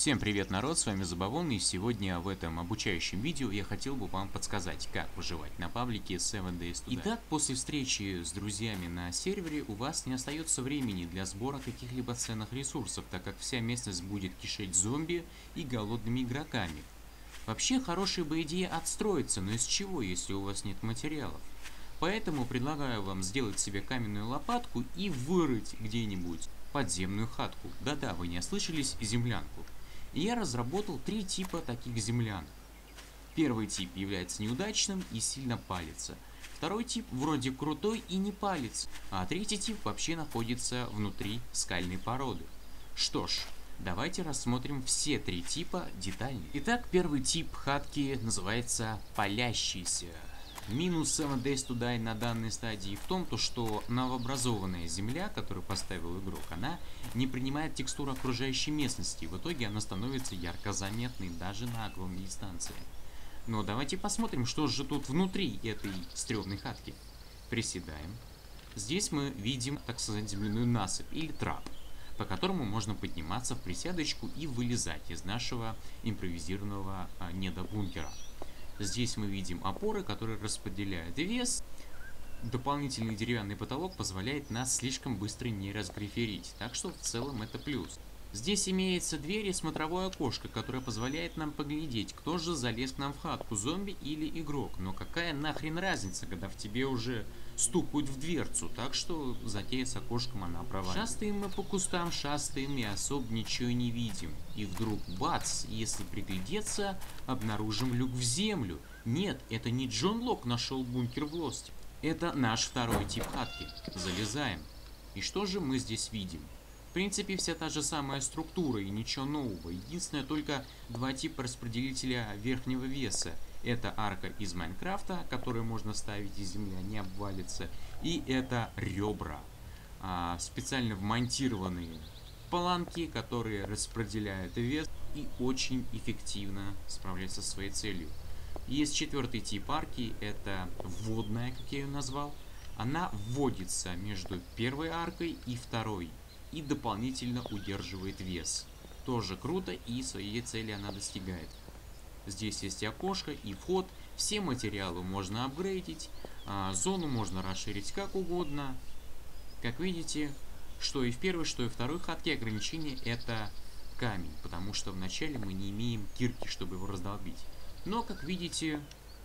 Всем привет, народ, с вами Забавон, и сегодня в этом обучающем видео я хотел бы вам подсказать, как выживать на паблике 7 Days to Die. Итак, после встречи с друзьями на сервере у вас не остается времени для сбора каких-либо ценных ресурсов, так как вся местность будет кишеть зомби и голодными игроками. Вообще, хорошая бы идея отстроиться, но из чего, если у вас нет материалов? Поэтому предлагаю вам сделать себе каменную лопатку и вырыть где-нибудь подземную хатку. Да-да, вы не ослышались, землянку. И я разработал три типа таких землянок. Первый тип является неудачным и сильно палится. Второй тип вроде крутой и не палится. А третий тип вообще находится внутри скальной породы. Что ж, давайте рассмотрим все три типа детально. Итак, первый тип хатки называется палящийся. Минус 7 Days to Die на данной стадии в том, что новообразованная земля, которую поставил игрок, она не принимает текстуру окружающей местности. В итоге она становится ярко заметной даже на огромной дистанции. Но давайте посмотрим, что же тут внутри этой стрёмной хатки. Приседаем. Здесь мы видим, так сказать, земляную насыпь или трап, по которому можно подниматься в присядочку и вылезать из нашего импровизированного недобункера. Здесь мы видим опоры, которые распределяют вес. Дополнительный деревянный потолок позволяет нас слишком быстро не разгриферить, так что в целом это плюс. Здесь имеется дверь и смотровое окошко, которое позволяет нам поглядеть, кто же залез к нам в хатку, зомби или игрок. Но какая нахрен разница, когда в тебе уже стукают в дверцу, так что затея с окошком она проваливается. Шастаем мы по кустам, шастаем и особо ничего не видим. И вдруг бац, если приглядеться, обнаружим люк в землю. Нет, это не Джон Лок нашел бункер в Лосте. Это наш второй тип хатки. Залезаем. И что же мы здесь видим? В принципе, вся та же самая структура и ничего нового. Единственное, только два типа распределителя верхнего веса. Это арка из Майнкрафта, которую можно ставить, и земля не обвалится. И это ребра. Специально вмонтированные планки, которые распределяют вес и очень эффективно справляются со своей целью. Есть четвертый тип арки, это водная, как я ее назвал. Она вводится между первой аркой и второй. И дополнительно удерживает вес. Тоже круто, и своей цели она достигает. Здесь есть и окошко, и вход. Все материалы можно апгрейдить. Зону можно расширить как угодно. Как видите, что и в первой, что и второй хатке ограничение это камень. Потому что вначале мы не имеем кирки, чтобы его раздолбить. Но, как видите,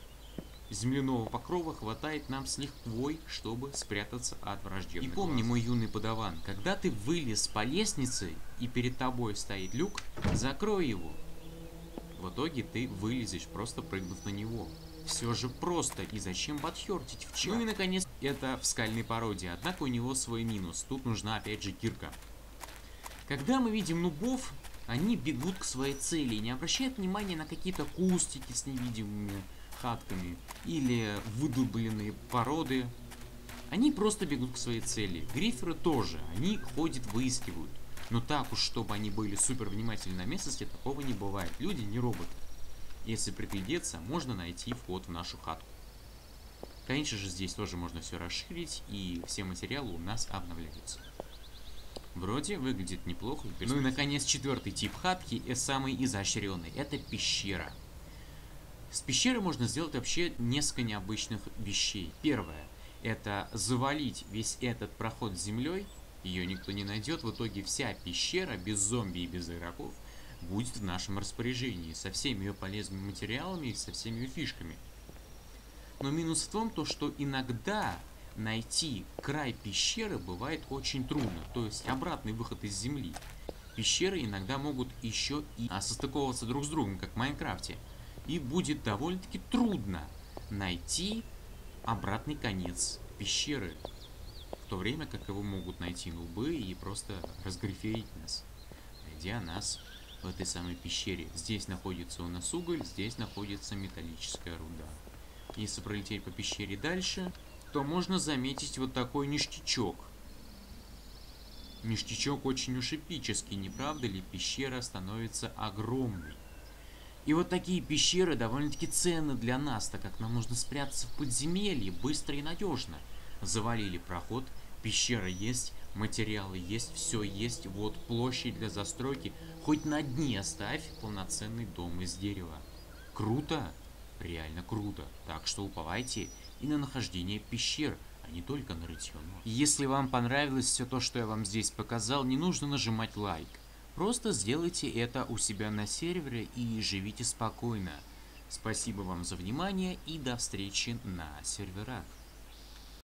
земляного покрова хватает нам с лихвой, чтобы спрятаться от враждебных. И помни, мой юный подаван, когда ты вылез по лестнице и перед тобой стоит люк, закрой его. В итоге ты вылезешь, просто прыгнув на него. Все же просто, и зачем подхертить в чат? Ну и наконец, это в скальной породе, однако у него свой минус, тут нужна опять же кирка. Когда мы видим нубов, они бегут к своей цели и не обращают внимания на какие-то кустики с невидимыми хатками или выдубленные породы. Они просто бегут к своей цели. Гриферы тоже, они ходят, выискивают. Но так уж, чтобы они были супер внимательны на местности, такого не бывает. Люди не роботы. Если приглядеться, можно найти вход в нашу хатку. Конечно же, здесь тоже можно все расширить, и все материалы у нас обновляются. Вроде выглядит неплохо. Ну и наконец, четвертый тип хатки, самый изощренный, это пещера. С пещеры можно сделать вообще несколько необычных вещей. Первое, это завалить весь этот проход с землей, ее никто не найдет, в итоге вся пещера без зомби и без игроков будет в нашем распоряжении, со всеми ее полезными материалами и со всеми ее фишками. Но минус в том, что иногда найти край пещеры бывает очень трудно, то есть обратный выход из земли. Пещеры иногда могут еще и состыковываться друг с другом, как в Майнкрафте. И будет довольно-таки трудно найти обратный конец пещеры, в то время как его могут найти нубы и просто разгриферить нас, найдя нас в этой самой пещере. Здесь находится у нас уголь, здесь находится металлическая руда. Если пролететь по пещере дальше, то можно заметить вот такой ништячок. Ништячок очень уж эпический, не правда ли? Пещера становится огромной. И вот такие пещеры довольно-таки ценны для нас, так как нам нужно спрятаться в подземелье быстро и надежно. Завалили проход, пещера есть, Материалы есть, все есть, вот площадь для застройки. Хоть на дне оставь полноценный дом из дерева. Круто? Реально круто. Так что уповайте и на нахождение пещер, а не только на рытье нор. Если вам понравилось все то, что я вам здесь показал, не нужно нажимать лайк. Просто сделайте это у себя на сервере и живите спокойно. Спасибо вам за внимание и до встречи на серверах.